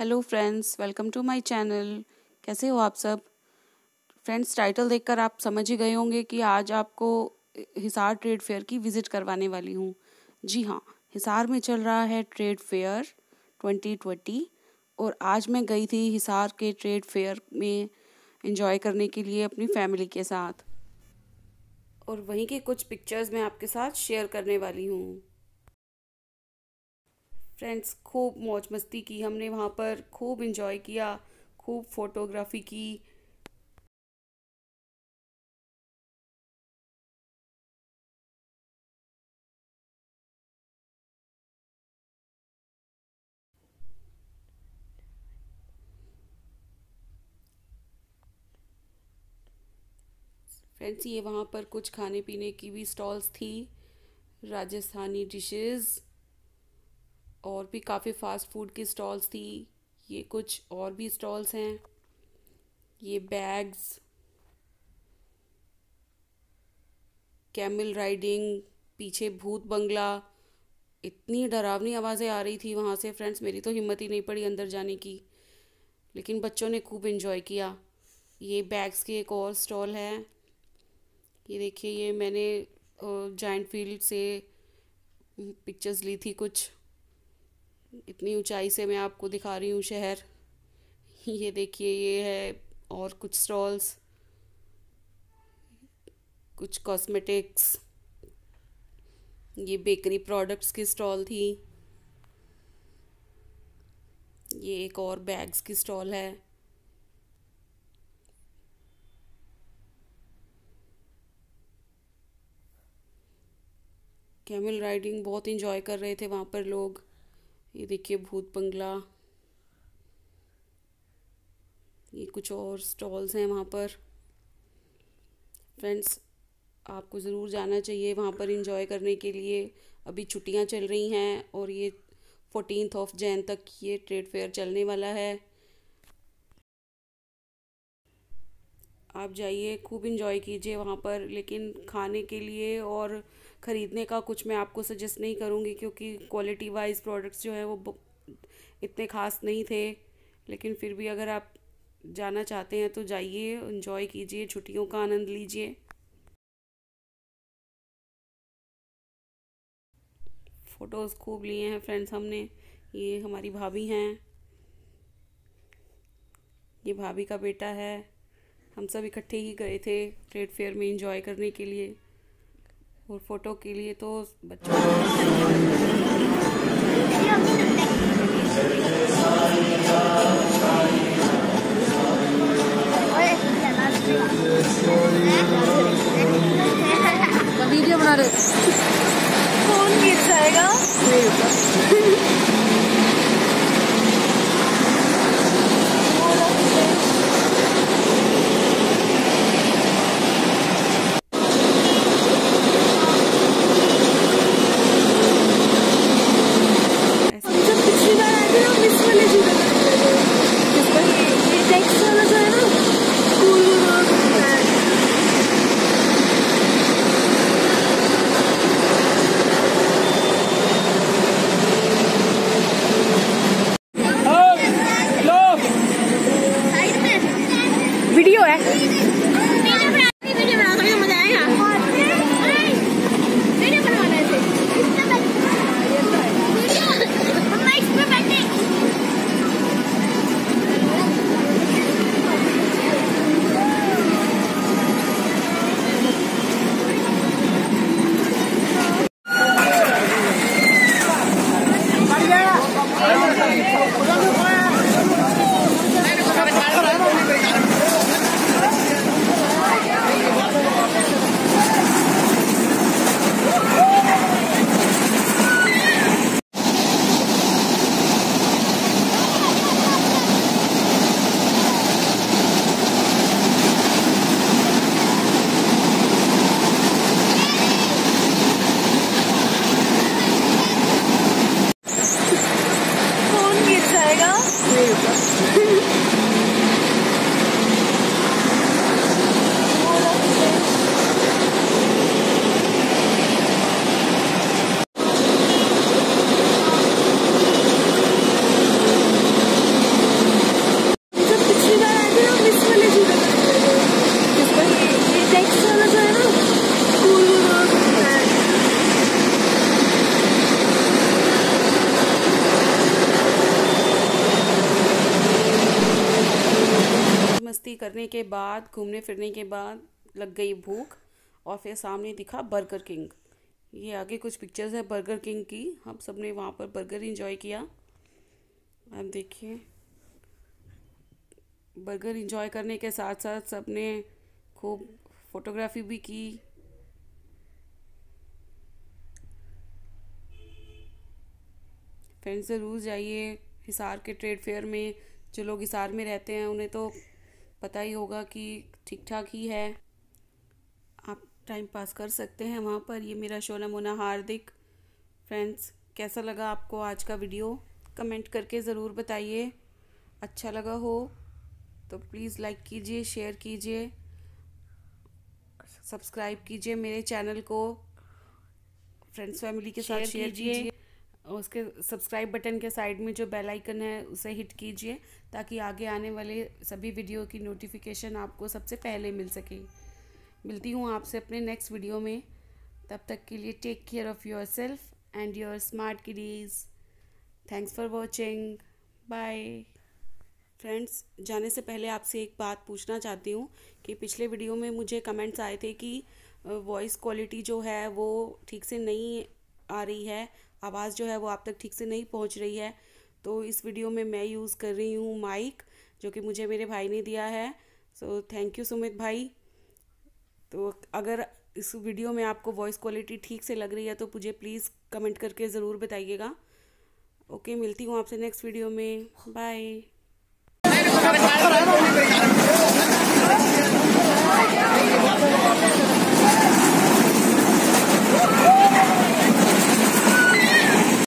Hello friends, welcome to my channel. कैसे हो आप सब? फ्रेंड्स, टाइटल देखकर आप समझ ही गए होंगे कि आज आपको हिसार ट्रेड फेयर की विज़िट करवाने वाली हूँ। जी हाँ, हिसार में चल रहा है ट्रेड फेयर 2020 और आज मैं गई थी हिसार के ट्रेड फेयर में एंजॉय करने के लिए अपनी फैमिली के साथ। और वहीं के कुछ पिक्चर्स मैं आपके साथ शेयर करने वाली हूँ। फ्रेंड्स, खूब मौज मस्ती की हमने वहाँ पर, खूब इंजॉय किया, खूब फोटोग्राफी की। फ्रेंड्स, ये वहाँ पर कुछ खाने पीने की भी स्टॉल्स थी, राजस्थानी डिशेस और भी काफ़ी फास्ट फूड की स्टॉल्स थी। ये कुछ और भी स्टॉल्स हैं। ये बैग्स, कैमल राइडिंग, पीछे भूत बंगला। इतनी डरावनी आवाज़ें आ रही थी वहाँ से फ्रेंड्स, मेरी तो हिम्मत ही नहीं पड़ी अंदर जाने की, लेकिन बच्चों ने खूब एंजॉय किया। ये बैग्स की एक और स्टॉल है। ये देखिए, ये मैंने जायंट फील्ड से पिक्चर्स ली थी कुछ। इतनी ऊंचाई से मैं आपको दिखा रही हूँ शहर। ये देखिए, ये है और कुछ स्टॉल्स, कुछ कॉस्मेटिक्स, ये बेकरी प्रोडक्ट्स की स्टॉल थी। ये एक और बैग्स की स्टॉल है। कैमल राइडिंग बहुत इंजॉय कर रहे थे वहाँ पर लोग। ये देखिए भूत बंगला। ये कुछ और स्टॉल्स हैं वहाँ पर। फ्रेंड्स, आपको ज़रूर जाना चाहिए वहाँ पर इंजॉय करने के लिए। अभी छुट्टियाँ चल रही हैं और ये 14 जैन तक ये ट्रेड फेयर चलने वाला है। आप जाइए, खूब इंजॉय कीजिए वहाँ पर, लेकिन खाने के लिए और ख़रीदने का कुछ मैं आपको सजेस्ट नहीं करूँगी, क्योंकि क्वालिटी वाइज प्रोडक्ट्स जो है वो इतने ख़ास नहीं थे। लेकिन फिर भी अगर आप जाना चाहते हैं तो जाइए, इंजॉय कीजिए, छुट्टियों का आनंद लीजिए। फ़ोटोज़ खूब लिए हैं फ्रेंड्स हमने। ये हमारी भाभी हैं, ये भाभी का बेटा है। हम सब इकट्ठे ही गए थे ट्रेड फेयर में एंजॉय करने के लिए, और फ़ोटो के लिए तो बच्चों वीडियो बना रहे, फोन गिर जाएगा। वीडियो है, वीडियो बना कर मजा आएगा। वीडियो बनवाने से मस्ती करने के बाद, घूमने फिरने के बाद लग गई भूख, और फिर सामने दिखा बर्गर किंग। ये आगे कुछ पिक्चर्स है बर्गर किंग की। हम सब ने वहाँ पर बर्गर एंजॉय किया। आप देखिए, बर्गर एंजॉय करने के साथ साथ सब ने खूब फोटोग्राफी भी की। फ्रेंड्स, ज़रूर जाइए हिसार के ट्रेड फेयर में। जो लोग हिसार में रहते हैं उन्हें तो पता ही होगा कि ठीक ठाक ही है, आप टाइम पास कर सकते हैं वहाँ पर। ये मेरा शोना मोना हार्दिक। फ्रेंड्स, कैसा लगा आपको आज का वीडियो? कमेंट करके ज़रूर बताइए। अच्छा लगा हो तो प्लीज़ लाइक कीजिए, शेयर कीजिए, सब्सक्राइब कीजिए मेरे चैनल को, फ्रेंड्स फैमिली के साथ शेयर कीजिए। और उसके सब्सक्राइब बटन के साइड में जो बेल आइकन है उसे हिट कीजिए, ताकि आगे आने वाले सभी वीडियो की नोटिफिकेशन आपको सबसे पहले मिल सके। मिलती हूँ आपसे अपने नेक्स्ट वीडियो में। तब तक के लिए take care of yourself and your smart kiddies. Thanks for watching. Bye. Friends, जाने से पहले आपसे एक बात पूछना चाहती हूँ कि पिछले वीडियो में मुझे कमेंट्स आए थे कि वॉइस क्वालिटी जो है वो ठीक से नहीं आ रही है, आवाज़ जो है वो आप तक ठीक से नहीं पहुँच रही है। तो इस वीडियो में मैं यूज़ कर रही हूँ माइक, जो कि मुझे मेरे भाई ने दिया है। सो थैंक यू सुमित भाई। तो अगर इस वीडियो में आपको वॉइस क्वालिटी ठीक से लग रही है तो मुझे प्लीज़ कमेंट करके ज़रूर बताइएगा। ओके, मिलती हूँ आपसे नेक्स्ट वीडियो में। बाय।